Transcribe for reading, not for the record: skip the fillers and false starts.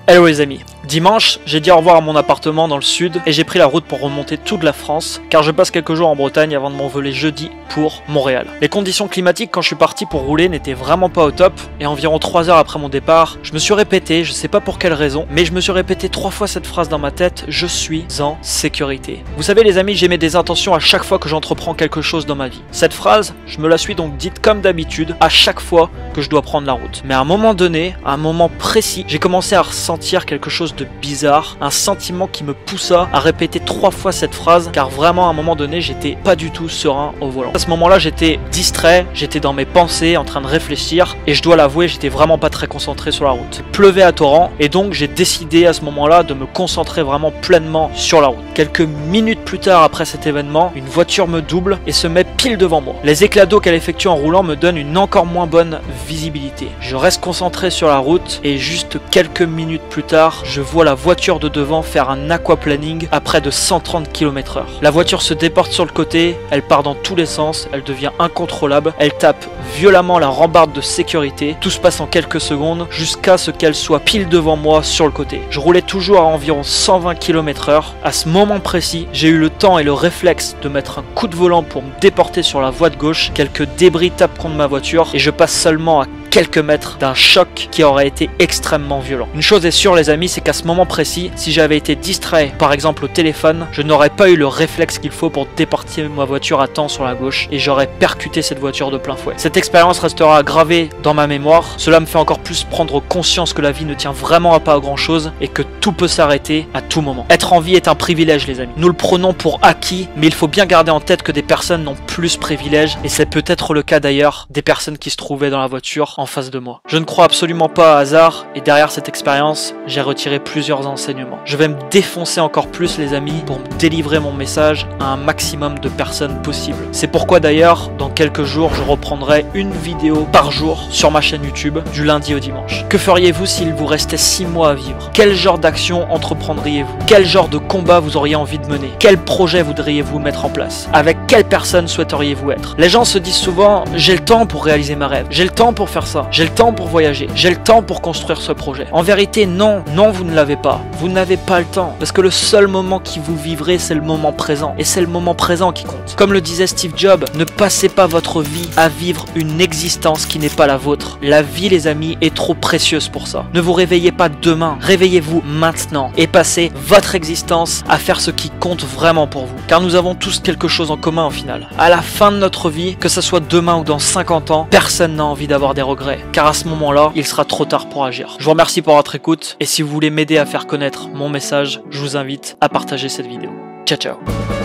Hello les amis, dimanche, j'ai dit au revoir à mon appartement dans le sud et j'ai pris la route pour remonter toute la France car je passe quelques jours en Bretagne avant de m'envoler jeudi pour Montréal. Les conditions climatiques quand je suis parti pour rouler n'étaient vraiment pas au top et environ 3 heures après mon départ, je me suis répété, je sais pas pour quelle raison, mais je me suis répété 3 fois cette phrase dans ma tête, je suis en sécurité. Vous savez les amis, j'émets des intentions à chaque fois que j'entreprends quelque chose dans ma vie. Cette phrase, je me la suis donc dite comme d'habitude à chaque fois que je dois prendre la route. Mais à un moment donné, à un moment précis, j'ai commencé à ressentir quelque chose de bizarre, un sentiment qui me poussa à répéter 3 fois cette phrase car vraiment à un moment donné j'étais pas du tout serein au volant. À ce moment-là j'étais distrait, j'étais dans mes pensées en train de réfléchir et je dois l'avouer j'étais vraiment pas très concentré sur la route. Il pleuvait à torrent et donc j'ai décidé à ce moment-là de me concentrer vraiment pleinement sur la route. Quelques minutes plus tard après cet événement, une voiture me double et se met pile devant moi. Les éclats d'eau qu'elle effectue en roulant me donnent une encore moins bonne visibilité. Je reste concentré sur la route et juste quelques minutes plus tard, je vois la voiture de devant faire un aquaplaning à près de 130 km/h. La voiture se déporte sur le côté, elle part dans tous les sens, elle devient incontrôlable, elle tape violemment la rambarde de sécurité, tout se passe en quelques secondes jusqu'à ce qu'elle soit pile devant moi sur le côté. Je roulais toujours à environ 120 km/h. À ce moment précis, j'ai eu le temps et le réflexe de mettre un coup de volant pour me déporter sur la voie de gauche, quelques débris tapent contre ma voiture et je passe seulement à quelques mètres d'un choc qui aurait été extrêmement violent. Une chose est sûre les amis, c'est qu'à ce moment précis, si j'avais été distrait par exemple au téléphone, je n'aurais pas eu le réflexe qu'il faut pour déporter ma voiture à temps sur la gauche et j'aurais percuté cette voiture de plein fouet. Cette expérience restera gravée dans ma mémoire, cela me fait encore plus prendre conscience que la vie ne tient vraiment à pas à grand chose et que tout peut s'arrêter à tout moment. Être en vie est un privilège les amis, nous le prenons pour acquis, mais il faut bien garder en tête que des personnes n'ont plus ce privilège et c'est peut-être le cas d'ailleurs des personnes qui se trouvaient dans la voiture en face de moi. Je ne crois absolument pas à hasard et derrière cette expérience, j'ai retiré plusieurs enseignements. Je vais me défoncer encore plus les amis pour me délivrer mon message à un maximum de personnes possible. C'est pourquoi d'ailleurs, dans quelques jours, je reprendrai une vidéo par jour sur ma chaîne YouTube du lundi au dimanche. Que feriez-vous s'il vous restait 6 mois à vivre? Quel genre d'action entreprendriez-vous? Quel genre de combat vous auriez envie de mener? Quel projet voudriez-vous mettre en place? Avec quelle personne souhaiteriez-vous être? Les gens se disent souvent, j'ai le temps pour réaliser ma rêve, j'ai le temps pour faire ça, j'ai le temps pour voyager, j'ai le temps pour construire ce projet. En vérité, non, vous ne l'avez pas. Vous n'avez pas le temps. Parce que le seul moment qui vous vivrez, c'est le moment présent. Et c'est le moment présent qui compte. Comme le disait Steve Jobs, ne passez pas votre vie à vivre une existence qui n'est pas la vôtre. La vie, les amis, est trop précieuse pour ça. Ne vous réveillez pas demain. Réveillez-vous maintenant. Et passez votre existence à faire ce qui compte vraiment pour vous. Car nous avons tous quelque chose en commun au final. À la fin de notre vie, que ce soit demain ou dans 50 ans, personne n'a envie d'avoir des regrets. Car à ce moment-là, il sera trop tard pour agir. Je vous remercie pour votre écoute et si vous voulez m'aider à faire connaître mon message, je vous invite à partager cette vidéo. Ciao ciao.